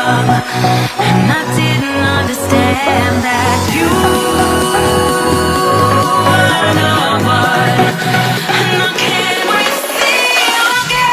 young, and I didn't understand that you were the one, and I can't wait to see you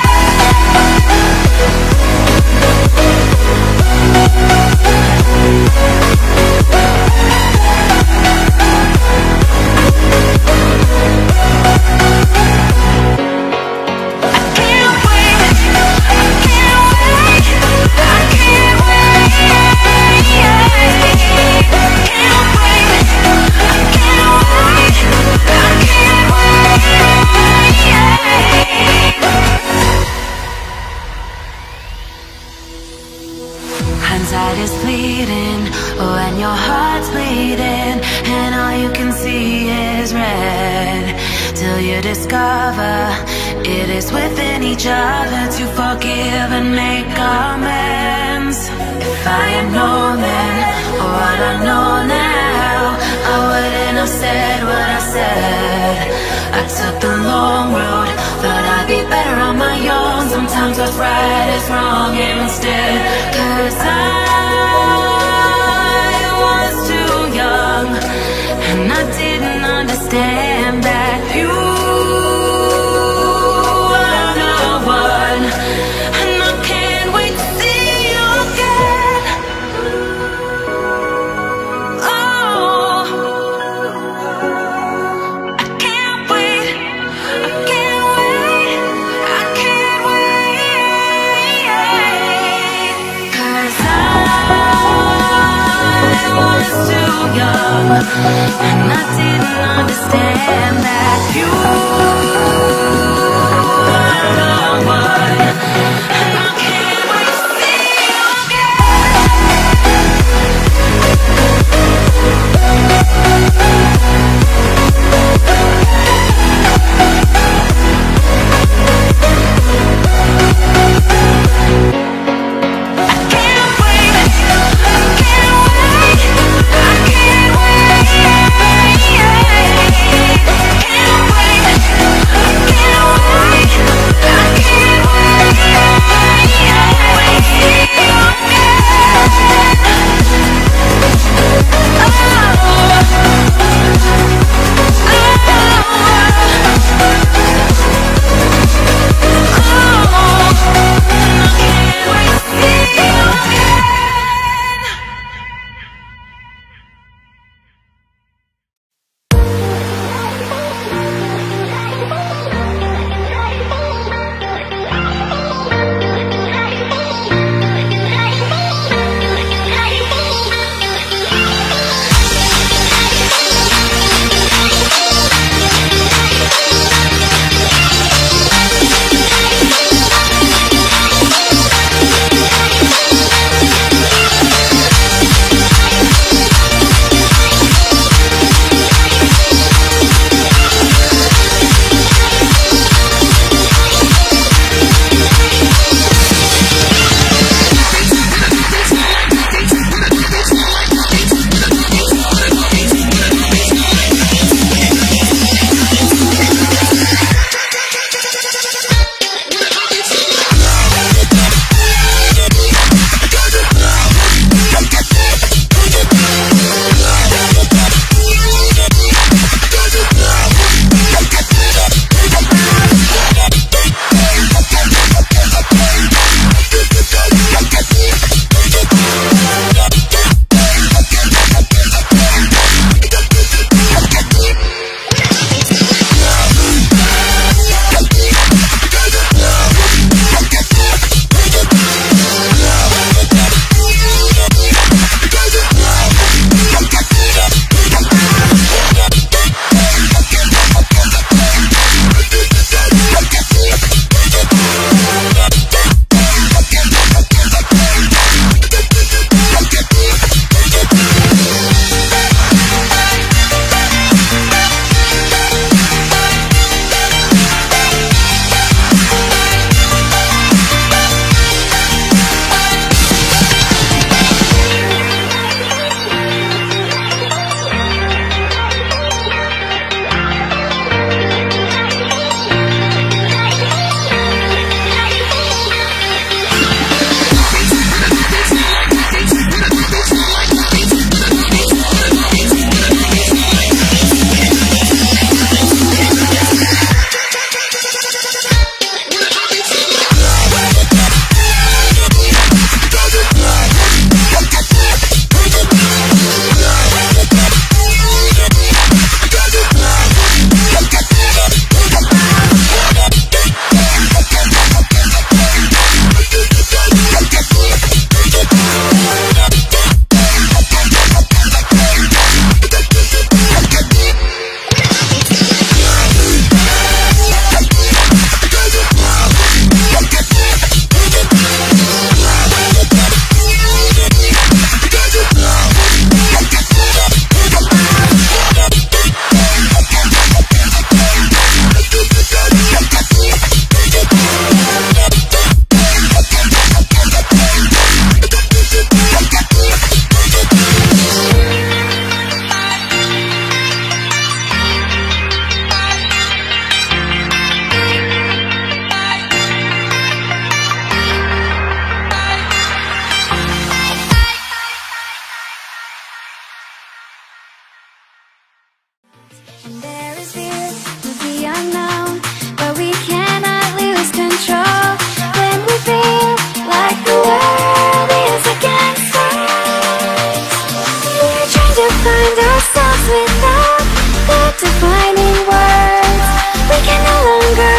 hindsight is fleeting when your heart's bleeding and all you can see is red, till you discover it is within each other to forgive and make amends. If I had known then what I know now, I wouldn't have said what I said. I took the long road, thought I'd be better on my own. Sometimes what's right is wrong instead, 'cause I was too young, and I didn't understand that you were the one, and I can't wait to see you again. Oh, I can't wait, I can't wait, I can't wait, 'cause I was too young, and I didn't understand that you were the one, and I can't wait to see you again.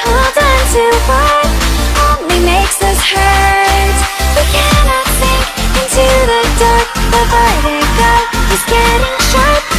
hold on to what only makes us hurt. We cannot sink into the dark. The vertigo is getting sharp.